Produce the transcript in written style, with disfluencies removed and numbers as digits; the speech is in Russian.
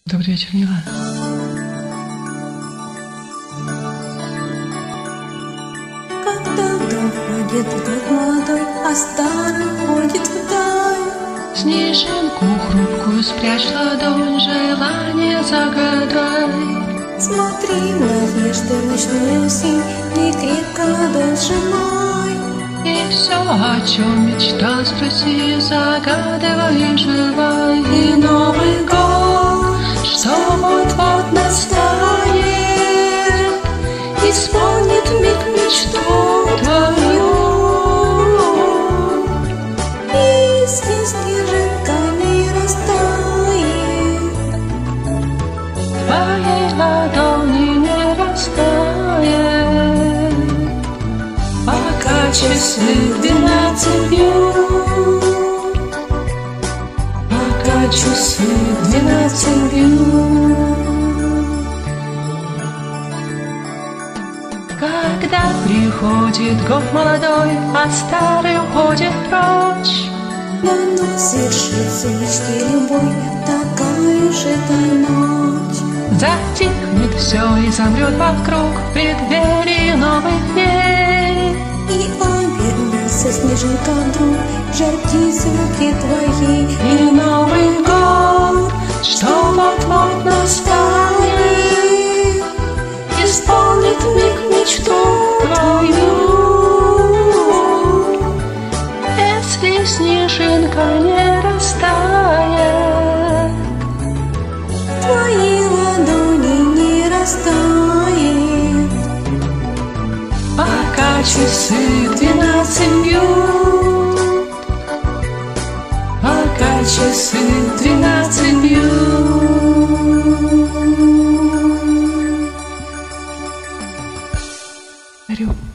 Добрый вечер, Мила. Когда вдох ходит вдруг молодой, а старый ходит вдаль. Снежинку хрупкую спрячь ладонь, желание загадай. Смотри, надежды ночную синь, не крепко ладонь сжимай. И все, о чем мечтал, спроси, загадывай и желай. И Новый год, что вот-вот настанет, исполнит миг мечту твою. Если снежинка не растает, Твоей ладони не растает, пока часы 12 бьют, пока часы 12 бьют. Когда приходит год молодой, а старый уходит прочь. Давно свершится мечте любой, такая же эта ночь. Затихнет все и замрет вокруг в преддверии новых дней. И обернется снежинка вдруг, жаркие звуки твои. И Новый год, что вот-вот настанет, Исполнит миг мечту твою. если снежинка не растает. Твои ладони не растает, Пока часы 12 бьют, пока часы 12 бьют. Горю.